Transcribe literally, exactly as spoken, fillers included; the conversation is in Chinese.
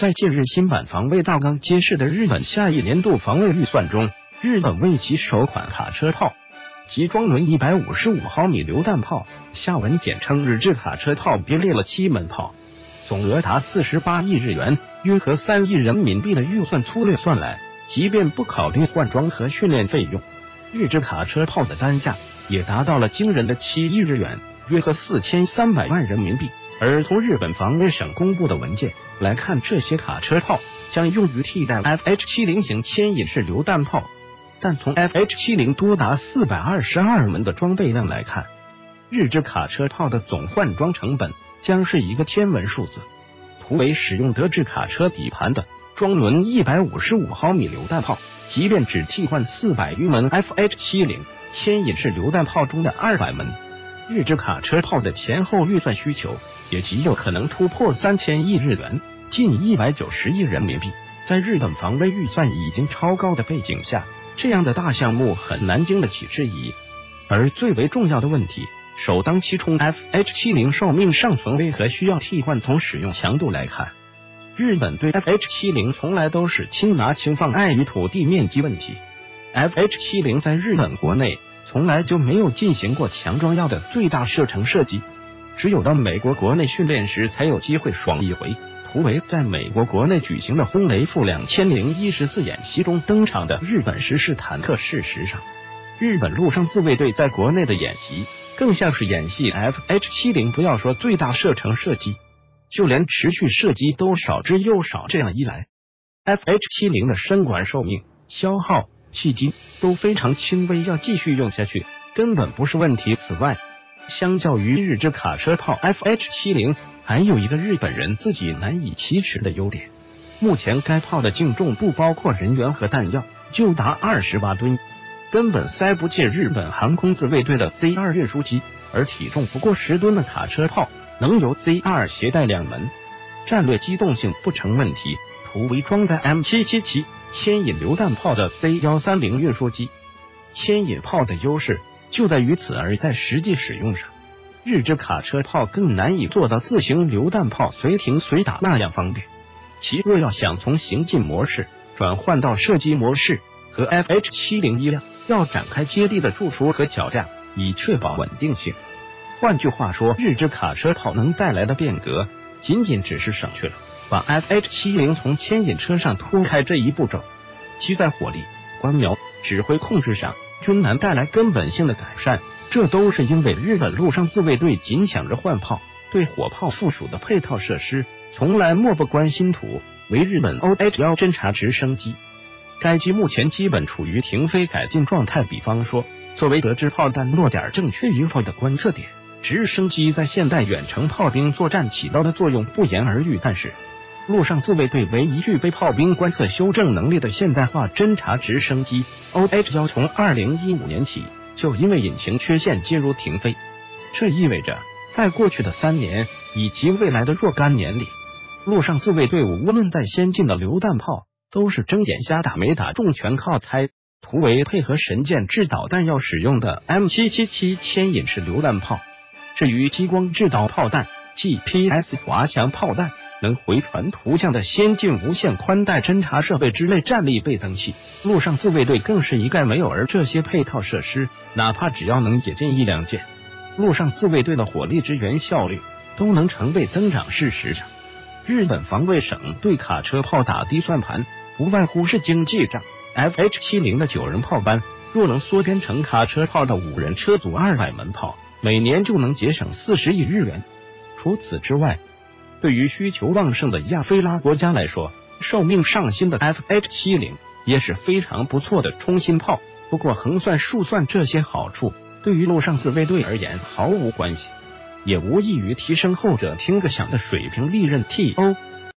在近日新版防卫大纲揭示的日本下一年度防卫预算中，日本为其首款卡车炮及装轮一百五十五毫米榴弹炮（下文简称日制卡车炮）编列了七门炮，总额达四十八亿日元，约合三亿人民币的预算粗略算来，即便不考虑换装和训练费用，日制卡车炮的单价也达到了惊人的七亿日元，约合四千三百万人民币。而从日本防卫省公布的文件来看，这些卡车炮将用于替代 F H 七十 型牵引式榴弹炮，但从 F H 七十 多达四百二十二门的装备量来看，日制卡车炮的总换装成本将是一个天文数字。图为使用德制卡车底盘的装轮一百五十五毫米榴弹炮，即便只替换四百余门 F H 七十 牵引式榴弹炮中的二百门，日制卡车炮的前后预算需求也极有可能突破三千亿日元，近一百九十亿人民币。在日本防卫预算已经超高的背景下，这样的大项目很难经得起质疑。而最为重要的问题首当其冲 ，F H 七十 寿命尚存，为何需要替换？从使用强度来看，日本对 F H 七十 从来都是轻拿轻放，碍于土地面积问题。F H 七十 在日本国内从来就没有进行过强装药的最大射程射击，只有到美国国内训练时才有机会爽一回。图为在美国国内举行的轰雷负两千零一十四演习中登场的日本实式坦克。事实上，日本陆上自卫队在国内的演习更像是演习 F H 七十，不要说最大射程射击，就连持续射击都少之又少。这样一来 ，F H 七十 的身管寿命、消耗、迄今都非常轻微，要继续用下去根本不是问题。此外，相较于日制卡车炮 F H 七十， 还有一个日本人自己难以启齿的优点，目前该炮的净重不包括人员和弹药就达二十八吨，根本塞不进日本航空自卫队的 C 二 运输机，而体重不过十吨的卡车炮能由 C 二 携带两门，战略机动性不成问题。图为装载 M 七七七 牵引榴弹炮的 C 一三零 运输机，牵引炮的优势就在于此，而在实际使用上，日制卡车炮更难以做到自行榴弹炮随停随打那样方便。其若要想从行进模式转换到射击模式，和 F H 七十 一样，要展开接地的驻出和脚架，以确保稳定性。换句话说，日制卡车炮能带来的变革，仅仅只是省去了把 F H 七十 从牵引车上拖开这一步骤，其在火力、观瞄、指挥控制上均难带来根本性的改善。这都是因为日本陆上自卫队仅想着换炮，对火炮附属的配套设施从来漠不关心。图为日本 O H 一侦察直升机，该机目前基本处于停飞改进状态。比方说，作为得知炮弹落点正确与否的观测点，直升机在现代远程炮兵作战起到的作用不言而喻。但是，陆上自卫队唯一具备炮兵观测修正能力的现代化侦察直升机 O H 一，从二零一五年起就因为引擎缺陷进入停飞。这意味着，在过去的三年以及未来的若干年里，陆上自卫队伍无论再先进的榴弹炮，都是睁眼瞎打，没打中全靠猜。图为配合神剑制导弹要使用的 M 七七七 牵引式榴弹炮。至于激光制导炮弹、G P S 滑翔炮弹、能回传图像的先进无线宽带侦察设备之类战力倍增器，陆上自卫队更是一概没有。而这些配套设施，哪怕只要能引进一两件，陆上自卫队的火力支援效率都能成倍增长。事实上，日本防卫省对卡车炮打的算盘，不外乎是经济账。F H 七十 的九人炮班若能缩编成卡车炮的五人车组二百门炮，每年就能节省四十亿日元。除此之外，对于需求旺盛的亚非拉国家来说，寿命尚新的 F H 七十 也是非常不错的冲新炮。不过横算竖算这些好处，对于陆上自卫队而言毫无关系，也无异于提升后者听个响的水平利刃。T O